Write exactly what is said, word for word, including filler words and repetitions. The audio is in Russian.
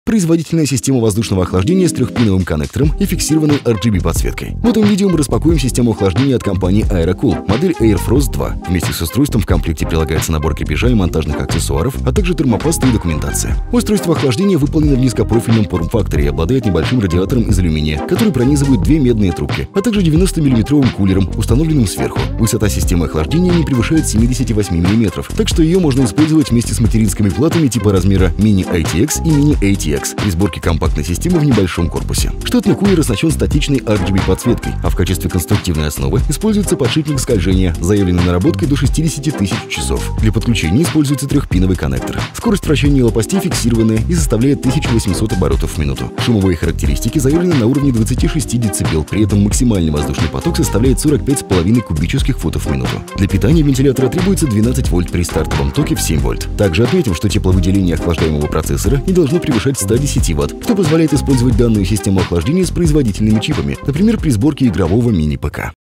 Производительная система воздушного охлаждения с трехпиновым коннектором и фиксированной ар джи би-подсветкой. В этом видео мы распакуем систему охлаждения от компании Aerocool, модель AirFrost два. Вместе с устройством в комплекте прилагается набор крепежа и монтажных аксессуаров, а также термопаста и документация. Устройство охлаждения выполнено в низкопрофильном форм-факторе и обладает небольшим радиатором из алюминия, который пронизывает две медные трубки, а также девяносто-миллиметровым кулером, установленным сверху. Высота системы охлаждения не превышает семидесяти восьми миллиметров, так что ее можно использовать вместе с материнскими платами типа размера Mini эй ти экс и Mini эй ти экс при сборке компактной системы в небольшом корпусе. Штатный кулер оснащен статичной ар джи би-подсветкой, а в качестве конструктивной основы используется подшипник скольжения, заявленной наработкой до шестидесяти тысяч часов. Для подключения используется трехпиновый коннектор. Скорость вращения лопастей фиксированная и составляет тысячу восемьсот оборотов в минуту. Шумовые характеристики заявлены на уровне двадцати шести децибел, при этом максимальный воздушный поток составляет сорок пять с половиной кубических футов в минуту. Для питания вентилятора требуется двенадцать вольт при стартовом токе в семь вольт. Также отметим, что тепловыделение охлаждаемого процессора не должно превышать ста десяти ватт, что позволяет использовать данную систему охлаждения с производительными чипами, например, при сборке игрового мини-ПК.